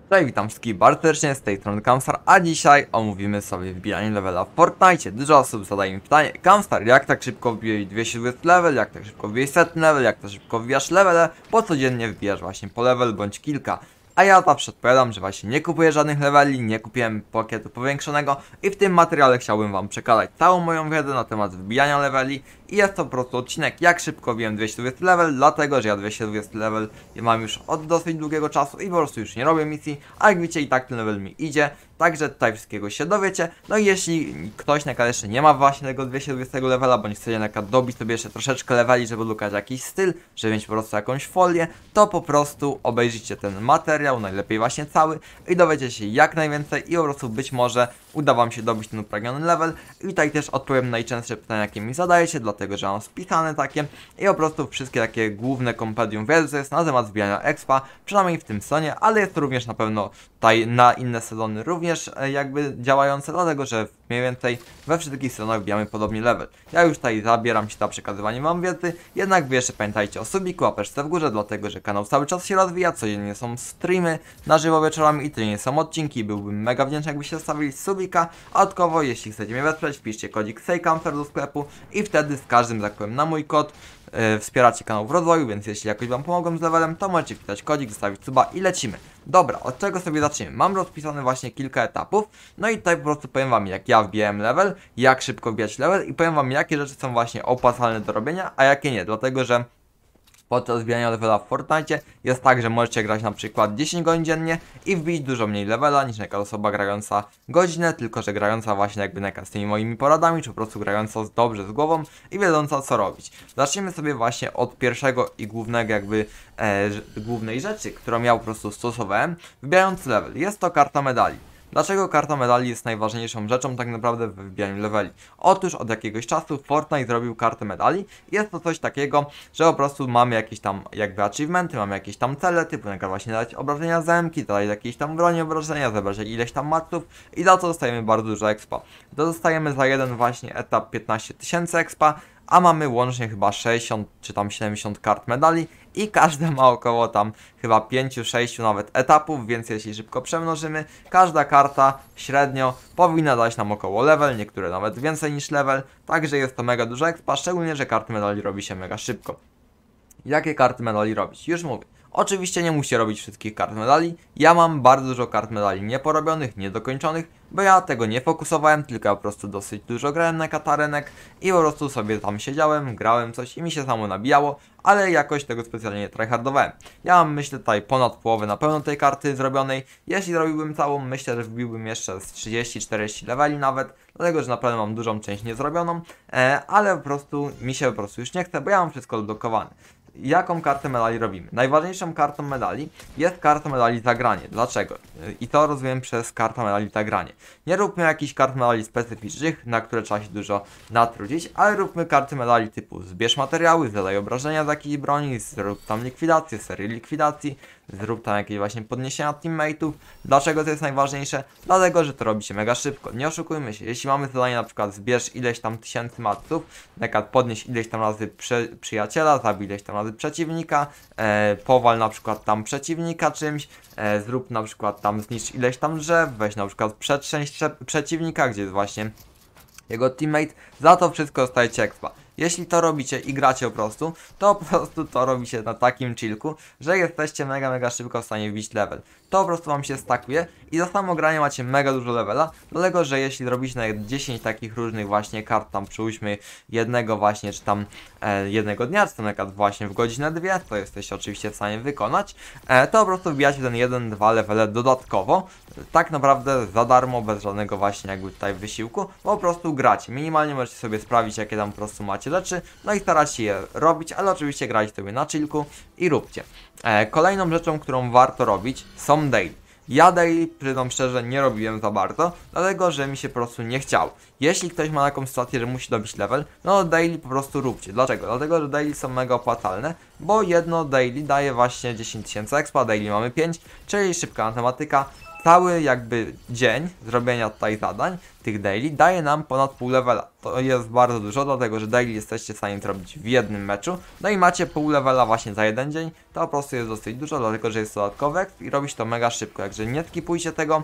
Cześć, witam wszystkich bardzo serdecznie, z tej strony Kamstar, a dzisiaj omówimy sobie wbijanie levela w Fortnite. Dużo osób zadaje mi pytanie: Kamstar, jak tak szybko wbijesz 220 level, jak tak szybko wbijesz 100 level, jak tak szybko wbijasz levele, bo codziennie wbijasz właśnie po level bądź kilka. A ja zawsze odpowiadam, że właśnie nie kupuję żadnych leveli, nie kupiłem pakietu powiększonego i w tym materiale chciałbym wam przekazać całą moją wiedzę na temat wbijania leveli. I jest to po prostu odcinek, jak szybko wbiłem 220 level, dlatego że ja 220 level mam już od dosyć długiego czasu i po prostu już nie robię misji, a jak widzicie i tak ten level mi idzie, także tutaj wszystkiego się dowiecie. No i jeśli ktoś na przykład jeszcze nie ma właśnie tego 220 levela, bądź chce na przykład dobić sobie jeszcze troszeczkę leveli, żeby odblokać jakiś styl, żeby mieć po prostu jakąś folię, to po prostu obejrzyjcie ten materiał, najlepiej właśnie cały, i dowiecie się jak najwięcej i po prostu być może uda wam się dobić ten upragniony level. I tutaj też odpowiem na najczęstsze pytania, jakie mi zadajecie, dlatego że mam spisane takie i po prostu wszystkie takie główne kompendium wiedzy jest na temat zbijania expa, przynajmniej w tym sezonie, ale jest to również na pewno tutaj na inne sezony również jakby działające, dlatego że mniej więcej we wszystkich sezonach wbijamy podobnie level. Ja już tutaj zabieram się na przekazywanie wam wiedzy, jednak wy jeszcze pamiętajcie o subiku, łapeczce w górze, dlatego że kanał cały czas się rozwija, codziennie są streamy na żywo wieczorami i codziennie są odcinki. Byłbym mega wdzięczny, jakbyście zostawili subika, a dodatkowo jeśli chcecie mnie wesprzeć, wpiszcie kodzik SEJKAMSTAR do sklepu i wtedy z każdym, tak powiem, na mój kod wspieracie kanał w rozwoju, więc jeśli jakoś wam pomogłem z levelem, to możecie wpisać kodzik, zostawić suba i lecimy. Dobra, od czego sobie zaczniemy? Mam rozpisane właśnie kilka etapów, no i tutaj po prostu powiem wam, jak ja wbijałem level, jak szybko wbijać level i powiem wam, jakie rzeczy są właśnie opłacalne do robienia, a jakie nie, dlatego że podczas wbijania levela w Fortnite jest tak, że możecie grać na przykład 10 godzin dziennie i wbić dużo mniej levela niż jaka osoba grająca godzinę, tylko że grająca właśnie jakby z tymi moimi poradami, czy po prostu grająca dobrze z głową i wiedząca co robić. Zacznijmy sobie właśnie od pierwszego i głównego jakby głównej rzeczy, którą ja po prostu stosowałem, wbijając level. Jest to karta medali. Dlaczego karta medali jest najważniejszą rzeczą tak naprawdę w wybijaniu leveli? Otóż od jakiegoś czasu Fortnite zrobił kartę medali. Jest to coś takiego, że po prostu mamy jakieś tam jakby achievementy, mamy jakieś tam cele, typu na przykład właśnie dać obrażenia zemki, dać jakieś tam broni obrażenia, zebrać ileś tam marców i za to dostajemy bardzo dużo expa. Dostajemy za jeden właśnie etap 15 000 expa, a mamy łącznie chyba 60 czy tam 70 kart medali i każda ma około tam chyba 5-6 nawet etapów, więc jeśli szybko przemnożymy, każda karta średnio powinna dać nam około level, niektóre nawet więcej niż level, także jest to mega dużo expa, szczególnie że karty medali robi się mega szybko. Jakie karty medali robić? Już mówię. Oczywiście nie musicie robić wszystkich kart medali, ja mam bardzo dużo kart medali nieporobionych, niedokończonych, bo ja tego nie fokusowałem, tylko po prostu dosyć dużo grałem na katarenek i po prostu sobie tam siedziałem, grałem coś i mi się samo nabijało, ale jakoś tego specjalnie nie tryhardowałem. Ja mam, myślę, tutaj ponad połowę na pewno tej karty zrobionej. Jeśli zrobiłbym całą, myślę, że wbiłbym jeszcze z 30-40 leveli nawet, dlatego że naprawdę mam dużą część niezrobioną, ale po prostu mi się po prostu już nie chce, bo ja mam wszystko odblokowane. Jaką kartę medali robimy? Najważniejszą kartą medali jest karta medali za granie. Dlaczego? I to rozumiem przez kartę medali za granie. Nie róbmy jakichś kart medali specyficznych, na które trzeba się dużo natrudzić, ale róbmy karty medali typu zbierz materiały, zadaj obrażenia z jakiejś broni, zrób tam likwidację, serię likwidacji, zrób tam jakieś właśnie podniesienia teammateów. Dlaczego to jest najważniejsze? Dlatego, że to robi się mega szybko. Nie oszukujmy się, jeśli mamy zadanie na przykład zbierz ileś tam tysięcy marców, na przykład podnieś ileś tam razy przyjaciela, zabij ileś tam razy przeciwnika, powal na przykład tam przeciwnika czymś, zrób na przykład tam zniszcz ileś tam drzew, weź na przykład przetrzęść przeciwnika, gdzie jest właśnie jego teammate, za to wszystko dostajecie expa. Jeśli to robicie i gracie po prostu, to po prostu to robicie na takim chillku, że jesteście mega szybko w stanie wbić level. To po prostu wam się stakuje i za samo granie macie mega dużo levela, dlatego że jeśli robicie na 10 takich różnych właśnie kart, tam przyłóżmy jednego właśnie, czy tam jednego dnia, czy tam na przykład właśnie w godzinę 2, to jesteście oczywiście w stanie wykonać, to po prostu wbijacie ten 1-2 levele dodatkowo, tak naprawdę za darmo, bez żadnego właśnie jakby tutaj wysiłku, bo po prostu gracie. Minimalnie możecie sobie sprawdzić, jakie tam po prostu macie rzeczy, no i starać się je robić, ale oczywiście grajcie sobie na chillku i róbcie. Kolejną rzeczą, którą warto robić, są daily. Ja daily, przyznam szczerze, nie robiłem za bardzo, dlatego że mi się po prostu nie chciało. Jeśli ktoś ma taką sytuację, że musi dobić level, no daily po prostu róbcie. Dlaczego? Dlatego, że daily są mega opłacalne, bo jedno daily daje właśnie 10 000 expa, daily mamy 5, czyli szybka matematyka. cały jakby dzień zrobienia tutaj zadań, tych daily, daje nam ponad pół levela. To jest bardzo dużo, dlatego że daily jesteście w stanie zrobić w jednym meczu, no i macie pół levela właśnie za jeden dzień, to po prostu jest dosyć dużo, dlatego że jest dodatkowe i robić to mega szybko, także nie skipujcie tego,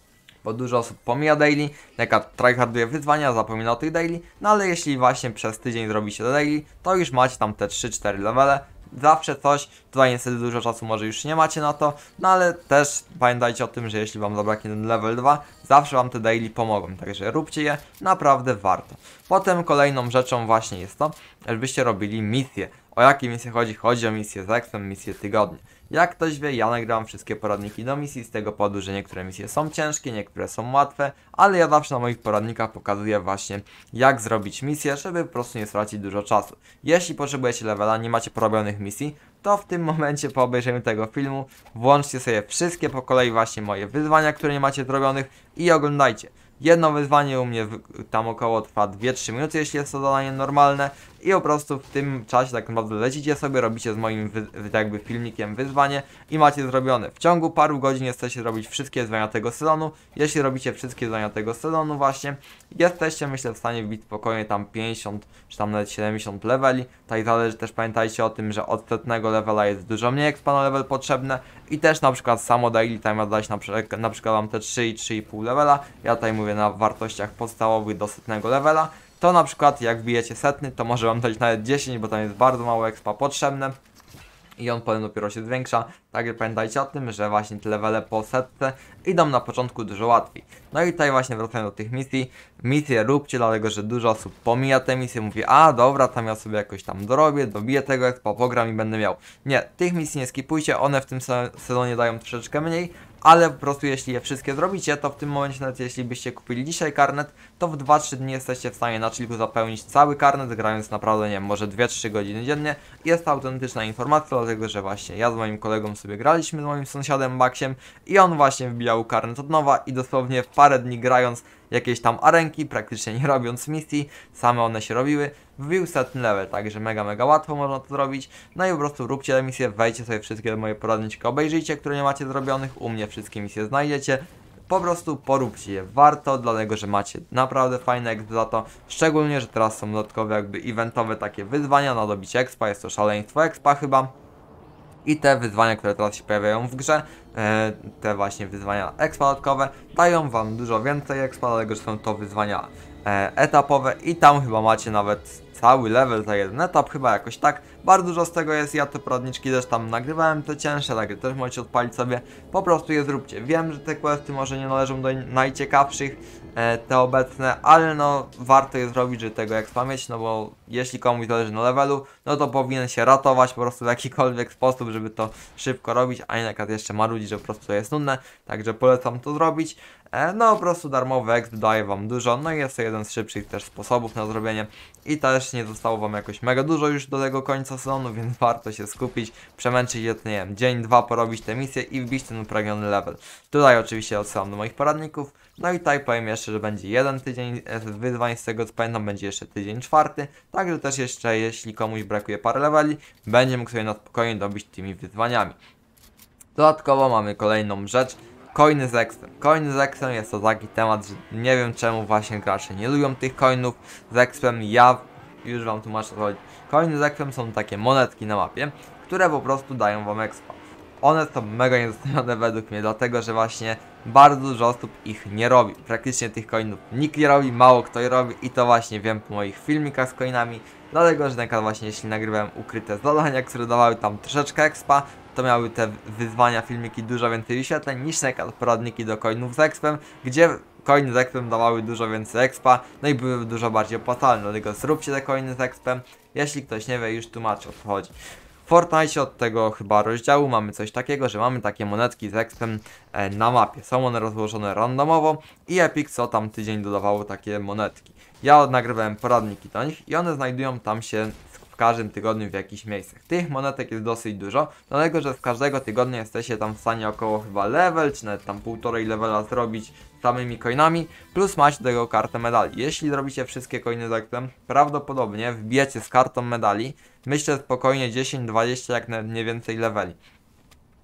bo dużo osób pomija daily, jaka tryharduje wyzwania, zapomina o tych daily, no ale jeśli właśnie przez tydzień zrobicie daily, to już macie tam te 3-4 levele, zawsze coś, tutaj niestety dużo czasu może już nie macie na to, no ale też pamiętajcie o tym, że jeśli wam zabraknie ten level 2, zawsze wam te daily pomogą, także róbcie je, naprawdę warto. Potem kolejną rzeczą właśnie jest to, żebyście robili misje. O jakie misje chodzi? Chodzi o misję z Exem, misję tygodnia. Jak ktoś wie, ja nagrywam wszystkie poradniki do misji z tego powodu, że niektóre misje są ciężkie, niektóre są łatwe, ale ja zawsze na moich poradnikach pokazuję właśnie jak zrobić misję, żeby po prostu nie stracić dużo czasu. Jeśli potrzebujecie levela, nie macie porobionych misji, to w tym momencie po obejrzeniu tego filmu włączcie sobie wszystkie po kolei właśnie moje wyzwania, które nie macie zrobionych i oglądajcie. Jedno wyzwanie u mnie tam około trwa 2-3 minuty, jeśli jest to zadanie normalne i po prostu w tym czasie tak naprawdę lecicie sobie, robicie z moim jakby filmikiem wyzwanie i macie zrobione. W ciągu paru godzin jesteście robić wszystkie wyzwania tego sezonu. Jeśli robicie wszystkie wyzwania tego sezonu właśnie, jesteście myślę w stanie wbić spokojnie tam 50 czy tam nawet 70 leveli. Tutaj zależy też, pamiętajcie o tym, że od setnego levela jest dużo mniej expa na level potrzebne i też na przykład samo daily time dać na przykład mam te 3 i 3,5 levela. Ja tutaj mówię na wartościach podstawowych do setnego levela. To na przykład jak wbijecie setny, to może wam dać nawet 10, bo tam jest bardzo mało expa potrzebne i on potem dopiero się zwiększa. Także pamiętajcie o tym, że właśnie te levele po setce idą na początku dużo łatwiej. No i tutaj właśnie wracając do tych misji. Misje róbcie, dlatego że dużo osób pomija te misje, mówi a dobra, tam ja sobie jakoś tam dorobię, dobiję tego expa, pogram i będę miał. Nie, tych misji nie skipujcie, one w tym sezonie dają troszeczkę mniej, ale po prostu jeśli je wszystkie zrobicie, to w tym momencie nawet jeśli byście kupili dzisiaj karnet, to w 2-3 dni jesteście w stanie na chillku zapełnić cały karnet, grając naprawdę, nie wiem, może 2-3 godziny dziennie. Jest to autentyczna informacja, dlatego że właśnie ja z moim kolegą sobie graliśmy, z moim sąsiadem Maxiem i on właśnie wbijał karnet od nowa i dosłownie w parę dni grając jakieś tam arenki, praktycznie nie robiąc misji, same one się robiły, wbił setny level, także mega łatwo można to zrobić. No i po prostu róbcie te misje, wejdźcie sobie wszystkie moje poradniki, obejrzyjcie, które nie macie zrobionych, u mnie wszystkie misje znajdziecie. Po prostu poróbcie je, warto, dlatego że macie naprawdę fajne exp za to, szczególnie, że teraz są dodatkowe jakby eventowe takie wyzwania na dobicie expa, jest to szaleństwo expa chyba. I te wyzwania, które teraz się pojawiają w grze, te właśnie wyzwania expa dodatkowe, dają wam dużo więcej expa, dlatego że są to wyzwania etapowe i tam chyba macie nawet cały level za jeden etap, chyba jakoś tak. Bardzo dużo z tego jest, ja te poradniczki też tam nagrywałem, te cięższe, takie też możecie odpalić sobie, po prostu je zróbcie. Wiem, że te questy może nie należą do najciekawszych, te obecne, ale no warto je zrobić, żeby tego expa mieć, no bo jeśli komuś zależy na levelu, no to powinien się ratować po prostu w jakikolwiek sposób, żeby to szybko robić, a nie na przykład jeszcze marudzi, że po prostu to jest nudne, także polecam to zrobić. No po prostu darmowy exp daje wam dużo, no i jest to jeden z szybszych też sposobów na zrobienie i też nie zostało wam jakoś mega dużo już do tego końca sezonu, więc warto się skupić, przemęczyć je, nie wiem, dzień, dwa porobić te misje i wbić ten upragniony level. Tutaj oczywiście odsyłam do moich poradników, no i tutaj powiem jeszcze, że będzie jeden tydzień wyzwań, z tego co pamiętam będzie jeszcze tydzień czwarty, także też jeszcze jeśli komuś brakuje parę leveli, będzie mógł sobie na spokojnie dobić tymi wyzwaniami. Dodatkowo mamy kolejną rzecz. Coiny z Exem. Coiny z Exem jest to taki temat, że nie wiem czemu właśnie gracze nie lubią tych coinów z Exem. Ja już wam tłumaczę o co chodzi. Coiny z Exem są takie monetki na mapie, które po prostu dają wam expa. One są mega niedostępne według mnie, dlatego że właśnie bardzo dużo osób ich nie robi. Praktycznie tych coinów nikt nie robi, mało kto je robi i to właśnie wiem po moich filmikach z coinami. Dlatego, że na przykład właśnie jeśli nagrywałem ukryte zadania, które dawały tam troszeczkę expa, to miały te wyzwania, filmiki dużo więcej wyświetleń niż na przykład poradniki do coinów z expem, gdzie coiny z expem dawały dużo więcej expa, no i były dużo bardziej opłacalne, dlatego zróbcie te coiny z expem, jeśli ktoś nie wie, już tłumaczę o co chodzi. W Fortnite od tego chyba rozdziału mamy coś takiego, że mamy takie monetki z expem na mapie, są one rozłożone randomowo i Epic co tam tydzień dodawało takie monetki. Ja nagrywałem poradniki do nich i one znajdują tam się w każdym tygodniu w jakichś miejscach. Tych monetek jest dosyć dużo, dlatego że z każdego tygodnia jesteście tam w stanie około chyba level, czy nawet tam półtorej levela zrobić samymi coinami, plus macie do tego kartę medali. Jeśli zrobicie wszystkie coiny z Exem, prawdopodobnie wbijecie z kartą medali, myślę spokojnie 10-20 jak nawet nie więcej leveli.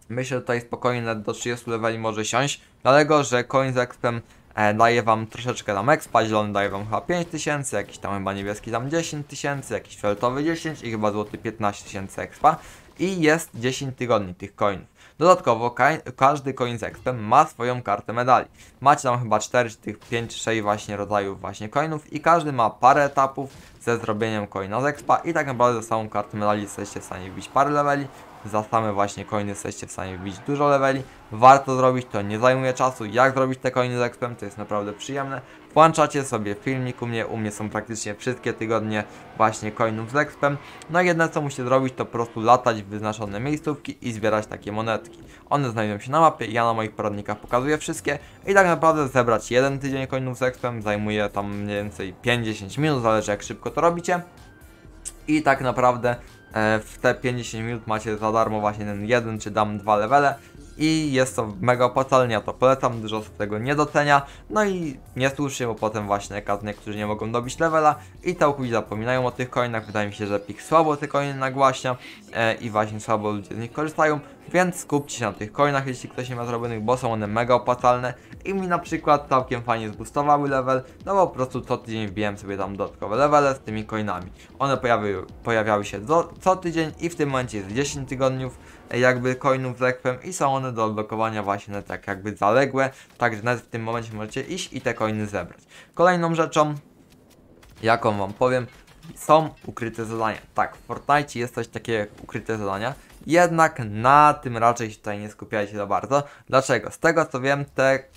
Myślę, że tutaj spokojnie nawet do 30 leveli może siąść, dlatego że coin z expem daje wam troszeczkę tam expa, zielony daje wam chyba 5000, jakiś tam chyba niebieski tam 10 000, jakiś fioletowy 10 i chyba złoty 15 000 expa i jest 10 tygodni tych coinów. Dodatkowo każdy coin z expem ma swoją kartę medali. Macie tam chyba 4 czy tych 5 czy 6 właśnie rodzajów właśnie coinów i każdy ma parę etapów ze zrobieniem coina z expa i tak naprawdę za samą kartę medali jesteście w stanie wbić parę leveli. Za same właśnie coiny jesteście w stanie wbić dużo leveli. Warto zrobić, to nie zajmuje czasu. Jak zrobić te coiny z expem, to jest naprawdę przyjemne. Włączacie sobie filmik u mnie są praktycznie wszystkie tygodnie właśnie coinów z expem. No i jedno co musicie zrobić, to po prostu latać w wyznaczone miejscówki i zbierać takie monetki. One znajdują się na mapie, ja na moich poradnikach pokazuję wszystkie. I tak naprawdę zebrać jeden tydzień coinów z expem zajmuje tam mniej więcej 5-10 minut, zależy jak szybko to robicie. I tak naprawdę w te 50 minut macie za darmo właśnie ten jeden czy dam 2 levele i jest to mega opłacalne, ja to polecam, dużo osób tego nie docenia, no i niesłusznie, bo potem właśnie niektórzy nie mogą dobić levela i całkowicie zapominają o tych coinach. Wydaje mi się, że Epic słabo te coiny nagłaśnia i właśnie słabo ludzie z nich korzystają, więc skupcie się na tych coinach, jeśli ktoś nie ma zrobionych, bo są one mega opłacalne i mi na przykład całkiem fajnie zboostowały level, no bo po prostu co tydzień wbijałem sobie tam dodatkowe levele z tymi coinami. One pojawiały się co tydzień i w tym momencie jest 10 tygodniów jakby coinów z expem i są one do odblokowania właśnie tak jakby zaległe, także nawet w tym momencie możecie iść i te coiny zebrać. Kolejną rzeczą, jaką wam powiem, są ukryte zadania. Tak, w Fortnite jest coś takiego jak ukryte zadania, jednak na tym raczej się tutaj nie skupiajcie za bardzo. Dlaczego? Z tego co wiem,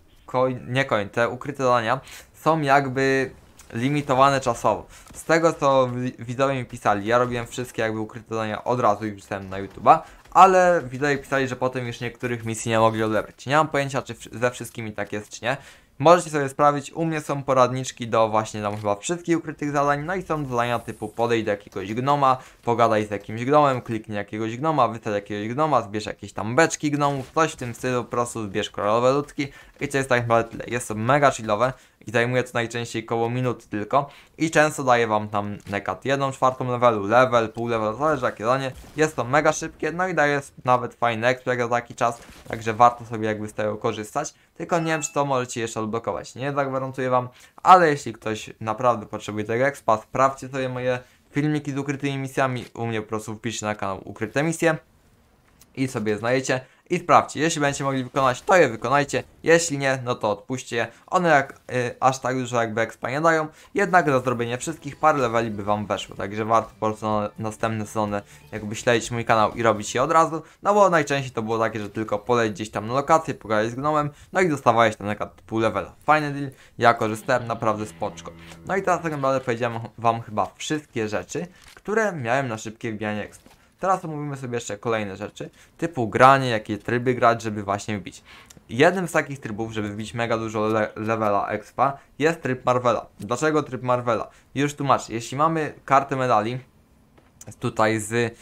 te ukryte zadania są jakby limitowane czasowo. Z tego co widzowie mi pisali, ja robiłem wszystkie jakby ukryte zadania od razu i wrzucałem na YouTube'a, ale widzowie pisali, że potem już niektórych misji nie mogli odebrać. Nie mam pojęcia, czy ze wszystkimi tak jest, czy nie. Możecie sobie sprawdzić, u mnie są poradniczki do właśnie tam chyba wszystkich ukrytych zadań, no i są zadania typu podejdź do jakiegoś gnoma, pogadaj z jakimś gnomem, kliknij jakiegoś gnoma, wysadź jakiegoś gnoma, zbierz jakieś tam beczki gnomów, coś w tym stylu, po prostu zbierz koralowe ludki i to jest tak naprawdę tyle. Jest to mega chillowe i zajmuje to najczęściej koło minuty tylko i często daje wam tam nekat 1/4 levelu, level, pół level, zależy jakie danie. Jest to mega szybkie, no i daje nawet fajny exp za taki czas, także warto sobie jakby z tego korzystać. Tylko nie wiem, czy to możecie jeszcze odblokować, nie zagwarantuję wam, ale jeśli ktoś naprawdę potrzebuje tego expa, sprawdźcie sobie moje filmiki z ukrytymi misjami, u mnie po prostu wpiszcie na kanał ukryte misje i sobie znajdziecie i sprawdźcie, jeśli będziecie mogli wykonać, to je wykonajcie, jeśli nie, no to odpuśćcie je. One aż tak dużo jakby expa nie dają, jednak za zrobienie wszystkich parę leveli by wam weszło, także warto po prostu na następne sezony jakby śledzić mój kanał i robić je od razu, no bo najczęściej to było takie, że tylko poleć gdzieś tam na lokację, pogadać z gnomem, no i dostawałeś ten nekat pół levela. Fajny deal, ja korzystałem, naprawdę spoczko. No i teraz tak naprawdę powiedziałem wam chyba wszystkie rzeczy, które miałem na szybkie wbijanie expa. Teraz omówimy sobie jeszcze kolejne rzeczy, typu granie, jakie tryby grać, żeby właśnie wbić. Jednym z takich trybów, żeby wbić mega dużo levela expa, jest tryb Marvela. Dlaczego tryb Marvela? Już tłumaczę. Jeśli mamy kartę medali, tutaj z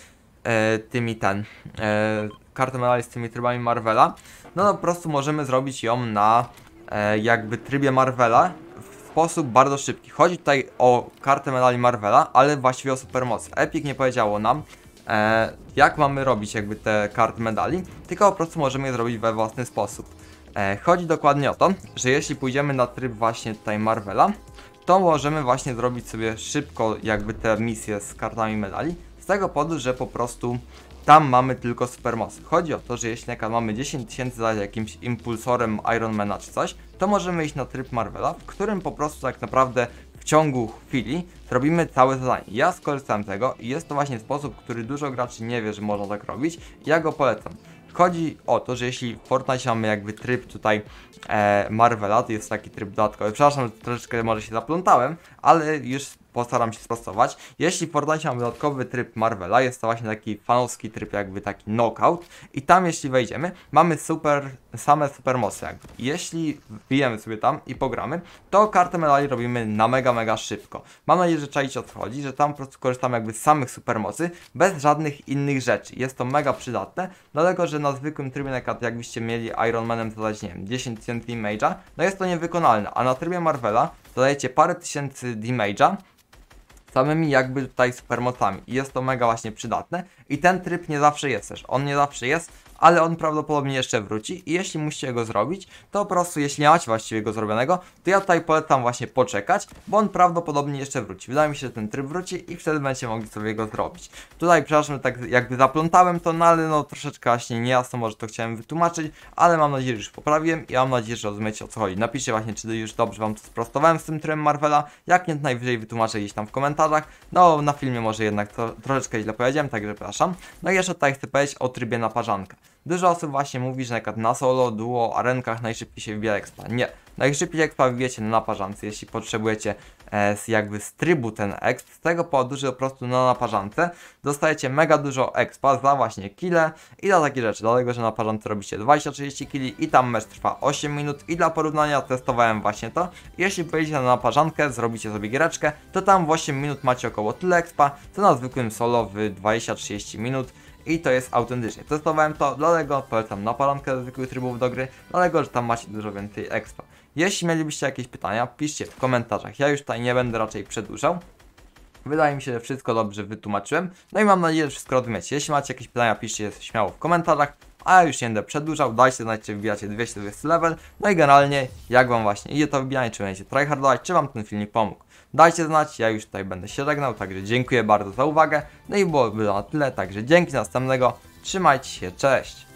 kartę medali z tymi trybami Marvela, no po prostu możemy zrobić ją na jakby trybie Marvela w sposób bardzo szybki. Chodzi tutaj o kartę medali Marvela, ale właściwie o supermocy. Epic nie powiedziało nam, jak mamy robić jakby te karty medali, tylko po prostu możemy je zrobić we własny sposób. Chodzi dokładnie o to, że jeśli pójdziemy na tryb właśnie tutaj Marvela, to możemy właśnie zrobić sobie szybko jakby te misje z kartami medali, z tego powodu, że po prostu tam mamy tylko supermocy. Chodzi o to, że jeśli mamy 10 000 za jakimś impulsorem Ironmana czy coś, to możemy iść na tryb Marvela, w którym po prostu tak naprawdę w ciągu chwili zrobimy całe zadanie. Ja skorzystałem z tego i jest to właśnie sposób, który dużo graczy nie wie, że można tak robić i ja go polecam. Chodzi o to, że jeśli w Fortnite mamy jakby tryb tutaj Marvela, to jest taki tryb dodatkowy. Przepraszam, troszeczkę może się zaplątałem, ale już postaram się sprostować. Jeśli w Fortnite mamy dodatkowy tryb Marvela, jest to właśnie taki fanowski tryb, jakby taki knockout i tam jeśli wejdziemy, mamy same supermoce jakby. Jeśli wbijemy sobie tam i pogramy, to kartę medali robimy na mega szybko. Mam nadzieję, że czaicie o co chodzi, że tam po prostu korzystamy jakby z samych supermocy, bez żadnych innych rzeczy. Jest to mega przydatne, dlatego że na zwykłym trybie, jakbyście mieli Ironmanem zadać, nie wiem, 10 000 damage'a, no jest to niewykonalne, a na trybie Marvela dodajecie parę tysięcy damage'a samymi jakby tutaj supermocami i jest to mega właśnie przydatne i ten tryb nie zawsze jest też, on nie zawsze jest, ale on prawdopodobnie jeszcze wróci i jeśli musicie go zrobić, to po prostu jeśli nie macie właściwie go zrobionego, to ja tutaj polecam właśnie poczekać, bo on prawdopodobnie jeszcze wróci. Wydaje mi się, że ten tryb wróci i wtedy będziecie mogli sobie go zrobić. Tutaj przepraszam, tak jakby zaplątałem to, no ale no troszeczkę właśnie niejasno może to chciałem wytłumaczyć, ale mam nadzieję, że już poprawiłem i mam nadzieję, że rozumiecie, o co chodzi. Napiszcie właśnie, czy już dobrze wam to sprostowałem z tym trybem Marvela, jak nie, to najwyżej wytłumaczę gdzieś tam w komentarzach. No na filmie może jednak troszeczkę źle powiedziałem, także przepraszam. No i jeszcze tutaj chcę powiedzieć o trybie naparzanka. Dużo osób właśnie mówi, że na solo, duo, arenkach najszybciej się wybija expa. Nie. Najszybciej expa wybijecie na naparzance, jeśli potrzebujecie jakby z trybu ten exp. Z tego powodu, że po prostu na naparzance dostajecie mega dużo expa za właśnie kile i za takie rzeczy. Dlatego, że na naparzance robicie 20-30 killi i tam mecz trwa 8 minut i dla porównania testowałem właśnie to. Jeśli pojedziecie na naparzankę, zrobicie sobie giereczkę, to tam w 8 minut macie około tyle expa, co na zwykłym solo w 20-30 minut. I to jest autentycznie. Testowałem to, dlatego polecam naparzankę do zwykłych trybów do gry, dlatego, że tam macie dużo więcej expa. Jeśli mielibyście jakieś pytania, piszcie w komentarzach. Ja już tutaj nie będę raczej przedłużał. Wydaje mi się, że wszystko dobrze wytłumaczyłem. No i mam nadzieję, że wszystko rozumiecie. Jeśli macie jakieś pytania, piszcie je śmiało w komentarzach. A ja już nie będę przedłużał. Dajcie znać, czy wbijacie 220 level. No i generalnie, jak wam właśnie idzie to wbijanie, czy będziecie tryhardować, czy wam ten filmik pomógł. Dajcie znać, ja już tutaj będę się żegnał, także dziękuję bardzo za uwagę. No i byłoby na tyle, także dzięki, następnego. Trzymajcie się, cześć!